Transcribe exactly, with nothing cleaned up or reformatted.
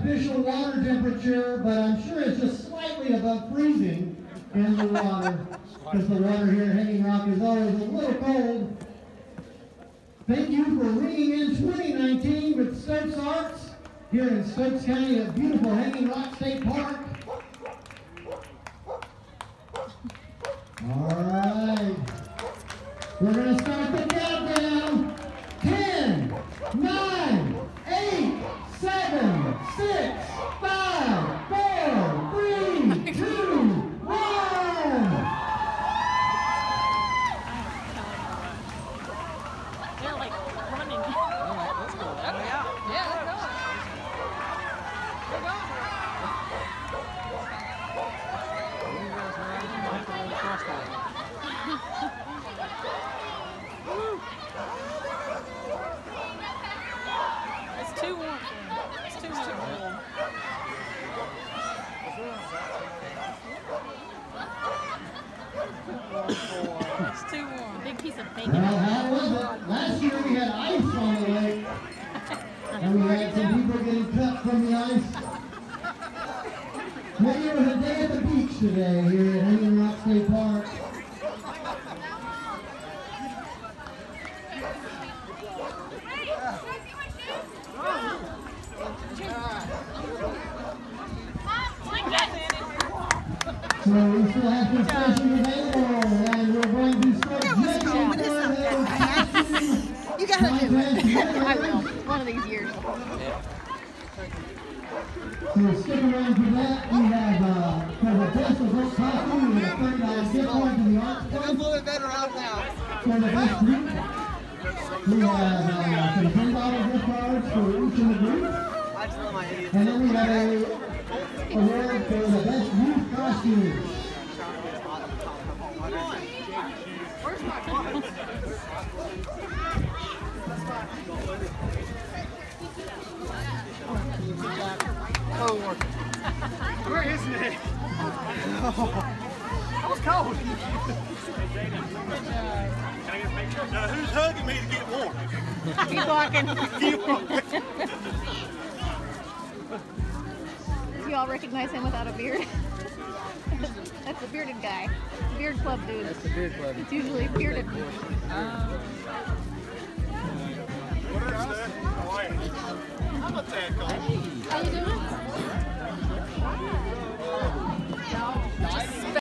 official water temperature, but I'm sure it's just slightly above freezing in the water, because the water here at Hanging Rock is always a little cold. Thank you for ringing in twenty nineteen with Stokes Arts here in Stokes County at beautiful Hanging Rock State Park. All right, we're going to start the countdown. ten, nine, eight, seven, six, five, four, three, two, one. They're like running. Let's go. Okay. Yeah, let's go. We're going. It's too warm. It's too warm. It's too warm. Big piece of bacon. Well, how was it? Last year we had ice on the lake, and we had some people getting cut from the ice. Maybe it was a day at the beach today here at Hanging Rock State Park. So we still have concessions available, and we're going to start judging for those costumes. You gotta do it. I will. One of these years. So stick around for that. We have uh, for the best adult costume, we have a thirty dollar gift card to the Arts Club. A little bit better out now. For the best group, we have uh, some ten dollar gift cards for each of the groups. I just love my idiot. And then we have a award for the best youth costume. Where's my phone? Oh, where is it? I was cold. Now, who's hugging me to get warm? Keep walking. Keep walking. Do you all recognize him without a beard? That's the bearded guy. Beard club dude. That's the beard club. It's usually bearded. What is that? How are you? I'm a tag coach. How you doing?